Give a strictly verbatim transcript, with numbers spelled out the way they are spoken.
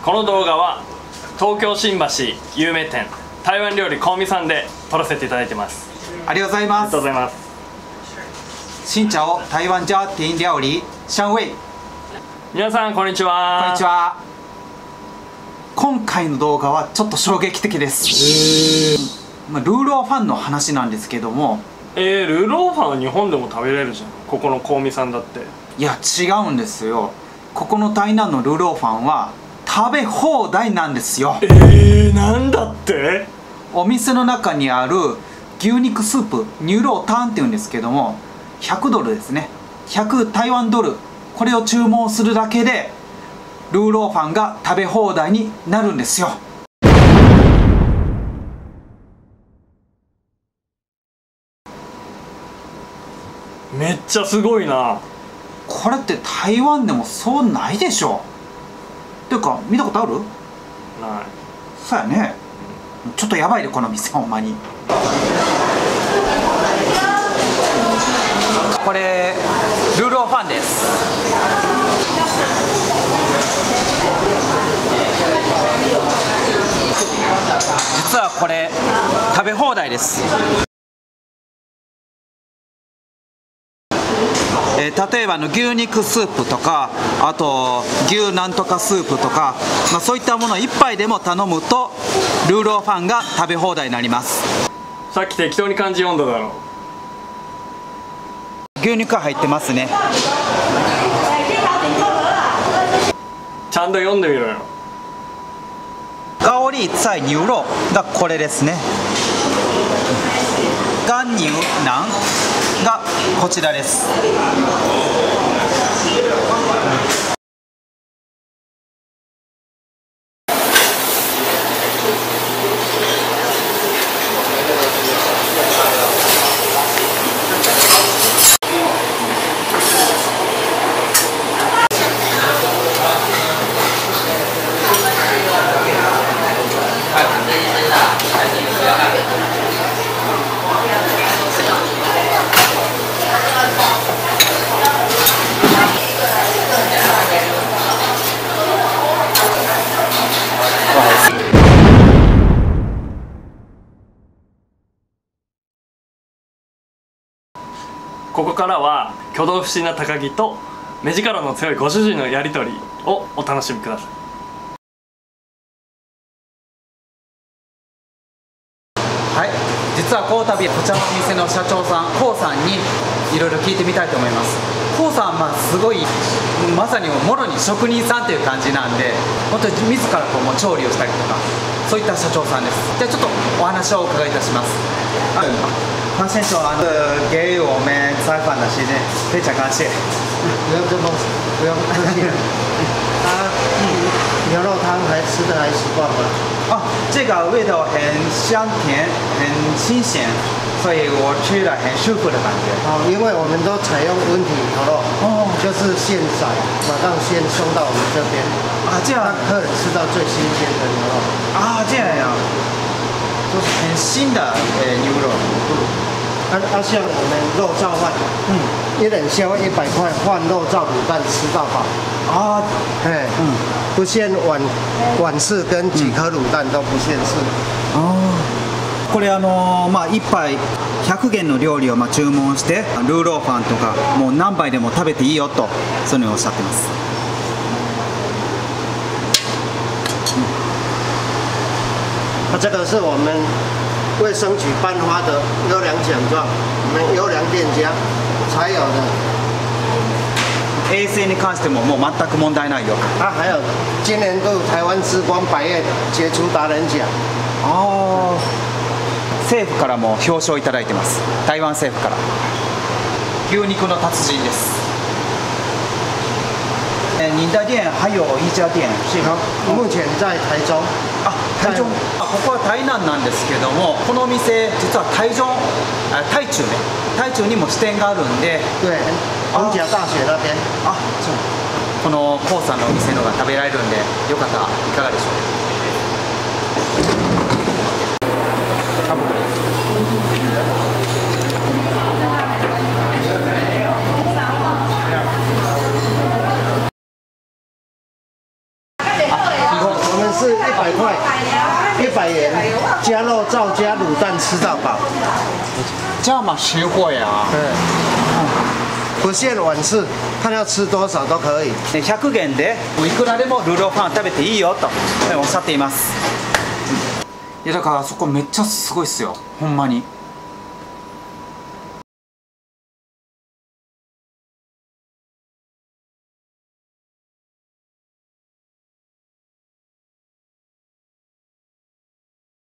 この動画は東京新橋有名店台湾料理香美さんで撮らせていただいてます。 ありがとうございます。 ありがとうございます。 新茶を台湾家庭料理香味。 皆さんこんにちは。 こんにちは。今回の動画はちょっと衝撃的です。まあ、ルーローファンの話なんですけども、 えー、ルーローファンは日本でも食べれるじゃん。ここの香美さんだって。 いや違うんですよ。ここの台南のルーローファンは食べ放題なんですよ。 えー、なんだって？ お店の中にある牛肉スープニューロータンっていうんですけども、ひゃくドルですね。ひゃく台湾ドル、これを注文するだけでルーローファンが食べ放題になるんですよ。 めっちゃすごいな。 これって台湾でもそうないでしょ。っていうか見たことある？ ない。 そうやね。ちょっとやばいでこの店ほんまに。これルーローファンです。実はこれ食べ放題です。えー、例えばの牛肉スープとか、あと牛なんとかスープとか、まあ、そういったものを一杯でも頼むとルーローファンが食べ放題になります。 さっき適当に漢字読んだだろ。 牛肉が入ってますね。 ちゃんと読んでみろよ。 高麗菜牛肉がこれですね。干牛腩がこちらです。 ここからは挙動不審な高木と目力の強いご主人のやりとりをお楽しみください。 はい、実はこの度こちらのお店の社長さんコウさんにいろいろ聞いてみたいと思います。コウさんはすごいまさにもろに職人さんという感じなんで、本当に自らこうもう調理をしたりとかそういった社長さんです。じゃあちょっとお話をお伺いいたします。潘先生，啊，给我们采访的时间非常感谢。 不用这么，不用客气。啊，牛肉汤还吃的还习惯吗？ 哦，这个味道很香甜，很新鲜，所以我吃了很舒服的感觉。 哦，因为我们都采用温体牛肉，哦，就是现宰，马上先送到我们这边。啊，这样客人吃到最新鲜的牛肉。 啊，这样呀，就是很新的呃牛肉。 啊啊，像我们肉燥饭，嗯，一人消一百块，换肉燥卤蛋吃到饱。 啊， 哎，嗯，不限碗碗式跟几颗卤蛋都不限制。 ああ、これあのまあ一杯ひゃくげんの料理をまあ注文してルーローファンとかもう何杯でも食べていいよとそういうのをおっしゃってます。 啊，这个是我们卫生局颁发的优良奖状，我们优良店家才有的。 衛生に関してももう全く問題ないよ。 啊，还有今年度台湾之光百业傑出達人獎。 ああ、政府からも表彰いただいてます。台湾政府から。牛肉の達人です。你的店还有一家店是吗？ 目前在台中。 あ、台中。ここは台南なんですけども、このお店実は台中、あ、台中ね、台中にも支店があるんで。 对，逢甲大学那边。 あ、そう。このコウさんのお店のが食べられるんで、よかったらいかがでしょうか。 们是一百块，一百元，加肉燥加卤蛋吃到饱。 じゃあまあ实惠啊。 对，不限碗式，看要吃多少都可以。 ひゃくえんでいくらでもルーローファン食べていいよとおっしゃっています。いやだからそこめっちゃすごいっすよ、ほんまに。